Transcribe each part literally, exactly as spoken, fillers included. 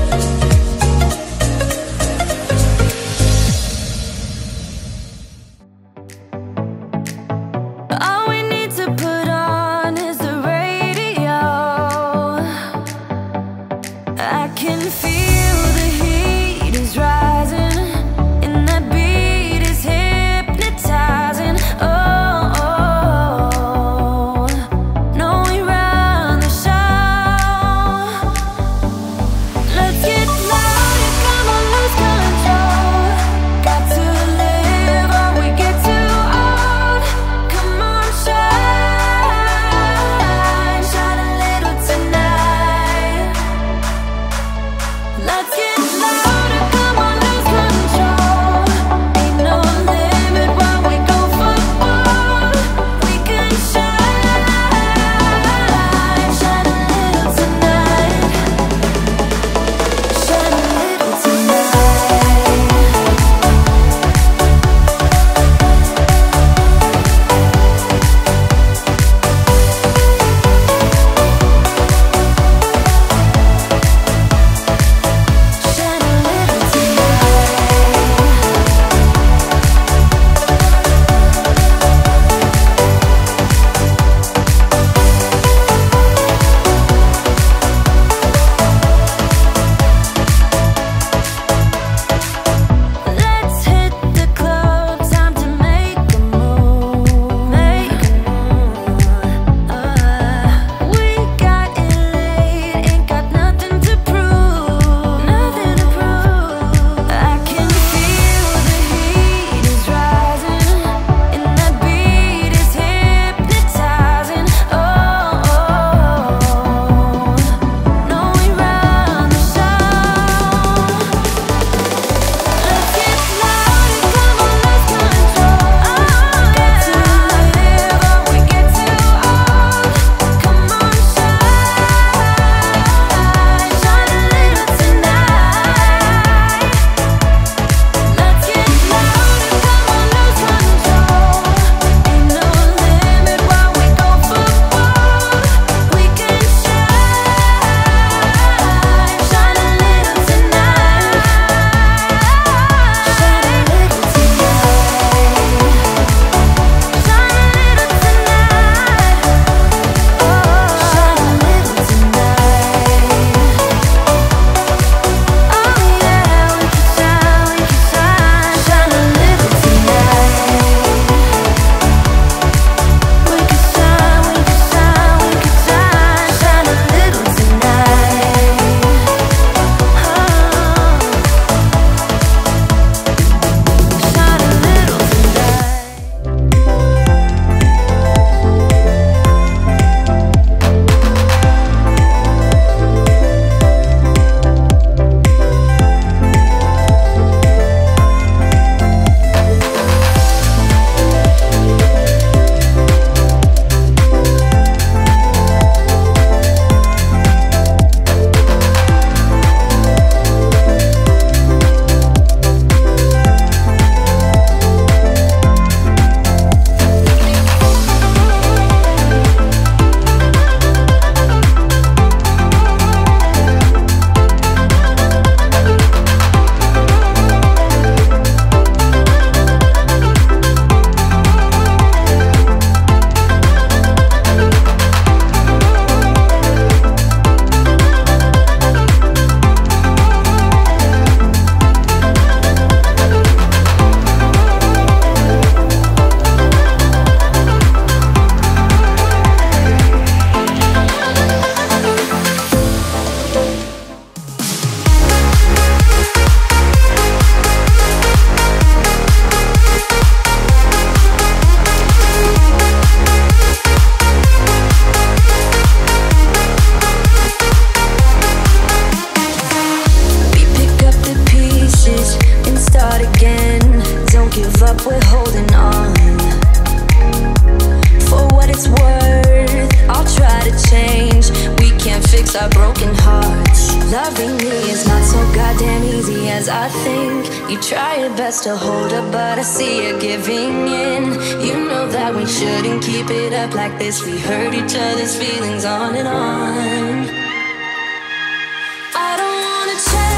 try your best to hold up, but I see you giving in. You know that we shouldn't keep it up like this. We hurt each other's feelings on and on. I don't wanna change.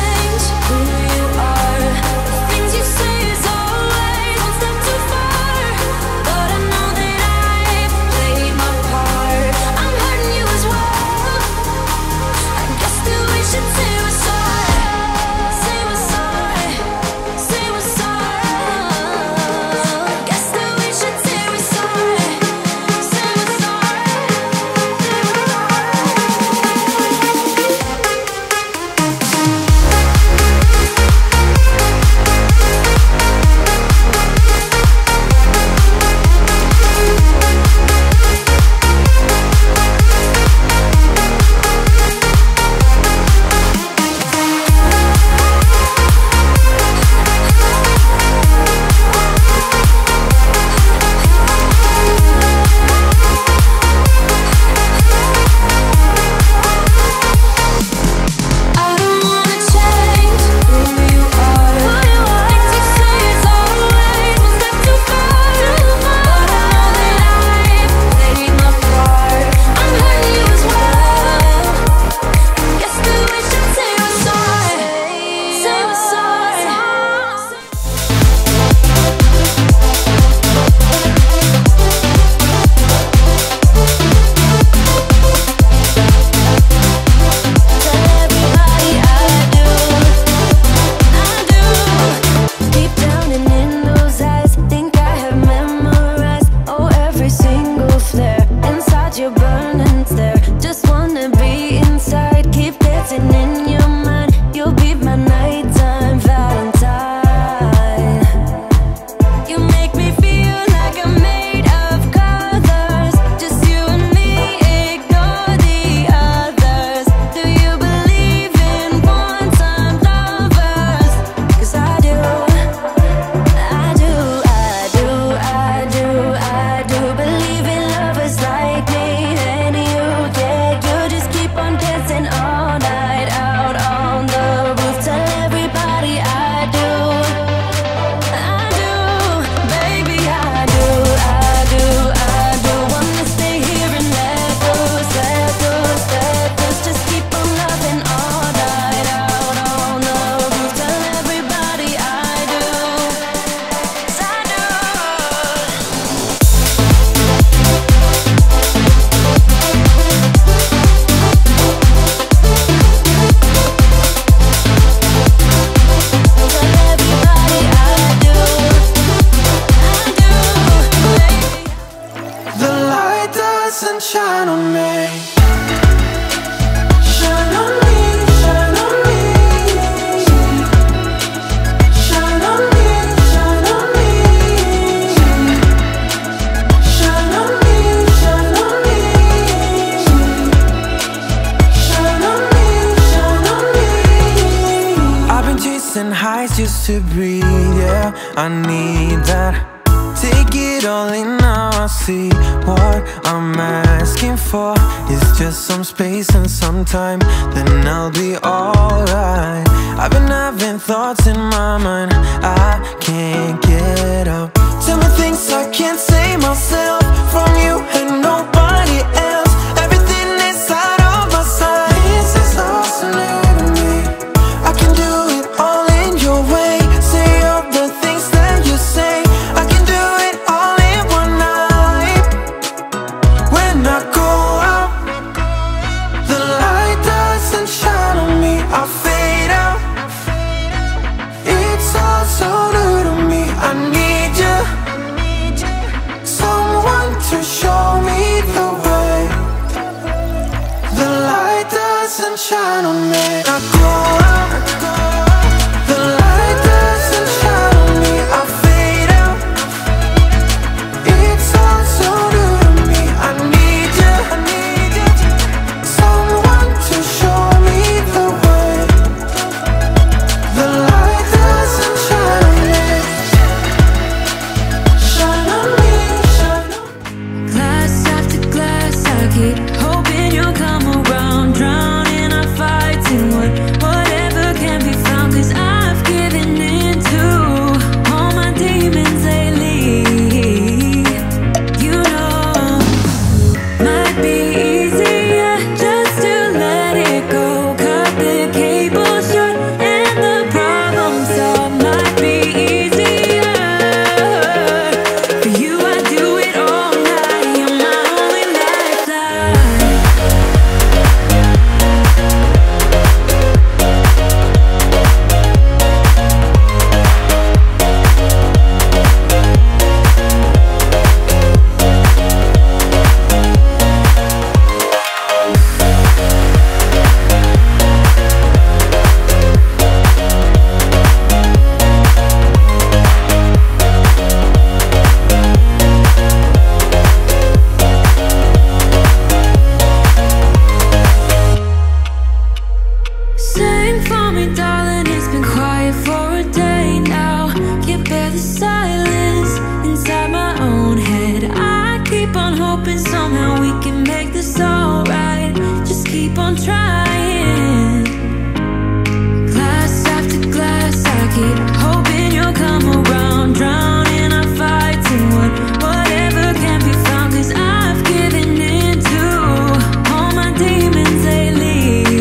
highs just to breathe, yeah, I need that. Take it all in now, I see what I'm asking for is just some space and some time, then I'll be alright. I've been having thoughts in my mind I can't get out. Tell me things I can't say myself from you and nobody else. Everything is out of my sight. This is lost and new to me. I can do it all in your way. Say all the things that you say. I can do it all in one night. When I go out, the light doesn't shine on me, I fade out. It's all so new to me, I need you, someone to show me the way. The light doesn't shine on me. I go out, the light doesn't shine on me, I fade out. It's all so new to me, I need you, someone to show me the way. The light doesn't shine on me. Shine on me, shine on me. Glass after glass, I keep hoping you'll come around. Drowning our fights in what, whatever can be found. Cause I've given in to all my demons lately. You know, might be easier just to let it go. Cut the cable short and the problem solved. Might be easier for you, I do it all night. You're my only lifeline. Sing for me, darling, it's been quiet for a day now. Can't bear the silence inside my own head. I keep on hoping somehow we can make this alright. Just keep on trying. Glass after glass, I keep hoping you'll come around. Drowning our fights in what, whatever can be found. Cause I've given in to all my demons lately.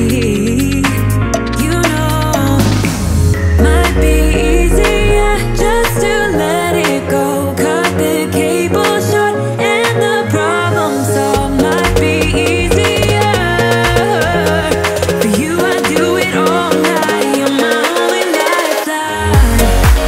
You know, might be easier just to let it go. Cut the cable short and the problem solved. Might be easier for you, I do it all night. You're my only lifeline.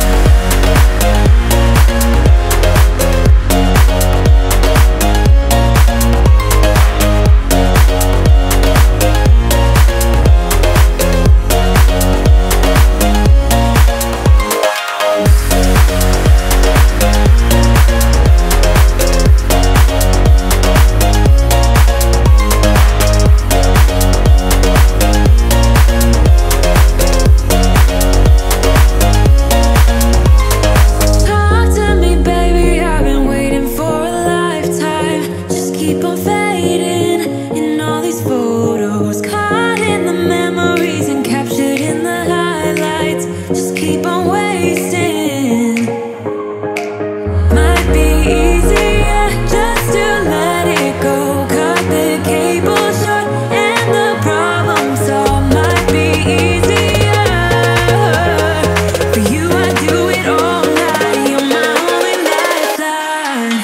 Talk to me, baby, I've been waiting for a lifetime. Just keep on fading in all these photos, caught in the memories and captured in the highlights. Just keep on wasting. Might be easier just to let it go. Cut the cable short and the problem solved. Might be easier for you, I do it all night. You're my only lifeline.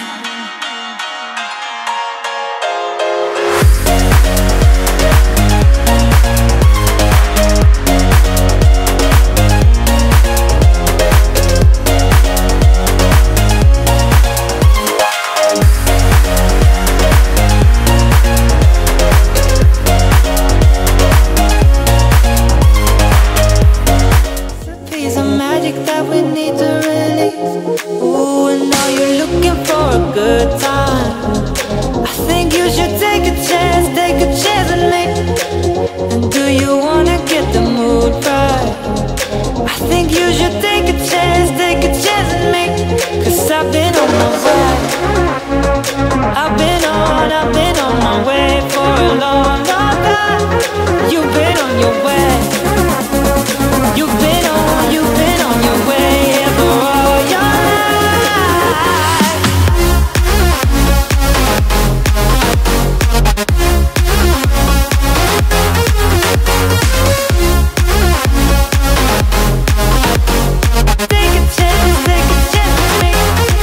Piece of magic that we need to release. Ooh, and now you're looking for a good time. I think you should take a chance, take a chance with me. And do you wanna get the mood right? I think your way. You've been on, you've been on your way for all your life. Take a chance, take a chance with me.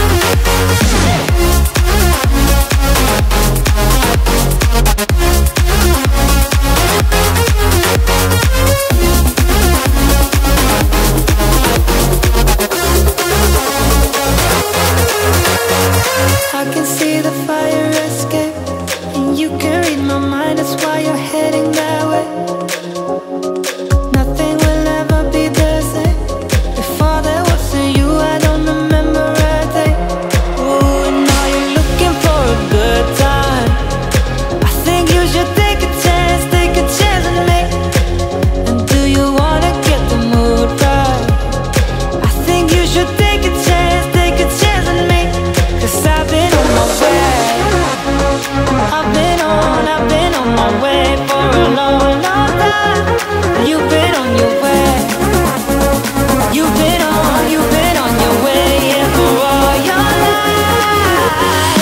I can see the fire escape, and you can read my mind, that's why you're heading that way. Nothing will ever be the same. Before there was a you, I don't remember a day. Ooh, and now you're looking for a good time. I think you should take a chance, take a chance with me. And do you wanna get the mood right? I think you should take a chance, take a chance with me. Cause I've been on my way. I've been on, I've been on my way for a long, long time. You've been on your way. You've been on, you've been on your way, yeah, for all your life.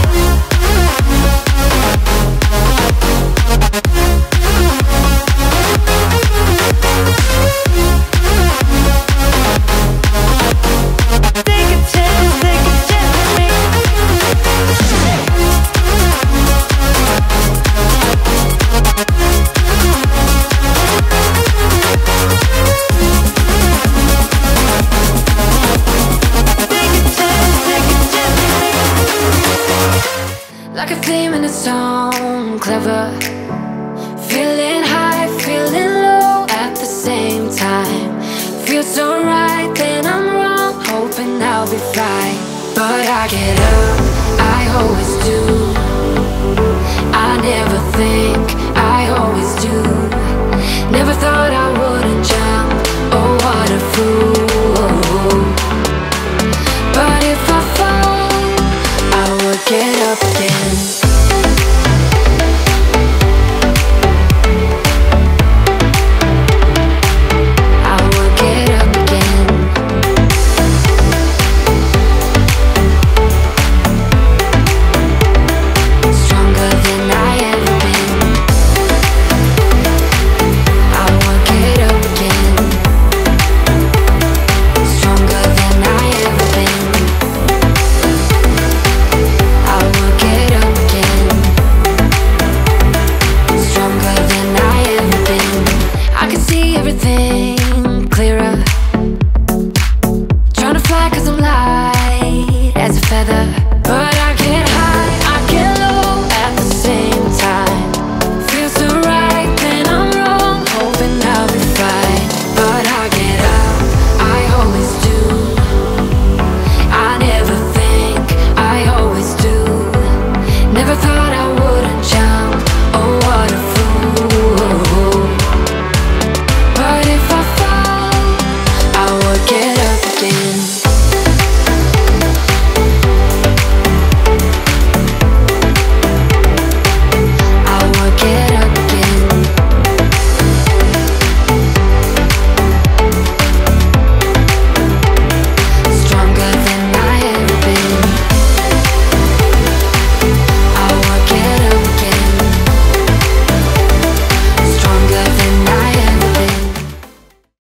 Take a chance, take a chance with me. Take a chance, take a chance with me. Like a theme in a song, clever. Feeling high, feeling low at the same time. Feels so right, then I'm wrong, hoping I'll be fine. But I get up, I always do. I never think, I always do. Never thought I wouldn't jump, oh what a fool.